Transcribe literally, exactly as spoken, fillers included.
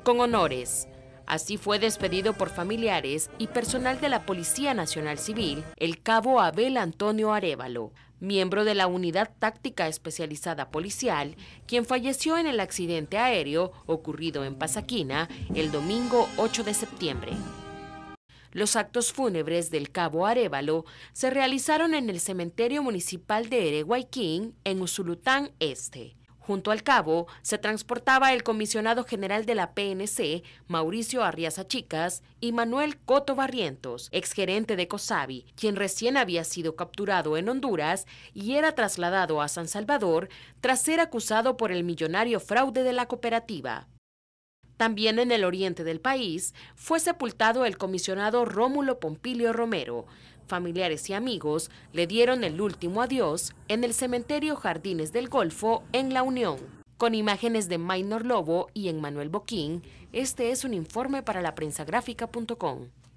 con honores. Así fue despedido por familiares y personal de la Policía Nacional Civil el cabo Abel Antonio Arévalo, miembro de la Unidad Táctica Especializada Policial, quien falleció en el accidente aéreo ocurrido en Pasaquina el domingo ocho de septiembre. Los actos fúnebres del cabo Arévalo se realizaron en el cementerio municipal de Ereguayquín, en Usulután Este. Junto al cabo se transportaba el comisionado general de la P N C, Mauricio Arriaza Chicas, y Manuel Coto Barrientos, exgerente de COSAVI, quien recién había sido capturado en Honduras y era trasladado a San Salvador tras ser acusado por el millonario fraude de la cooperativa. También en el oriente del país fue sepultado el comisionado Rómulo Pompilio Romero. Familiares y amigos le dieron el último adiós en el cementerio Jardines del Golfo en La Unión. Con imágenes de Maynor Lobo y Emmanuel Boquín, este es un informe para la prensa gráfica punto com.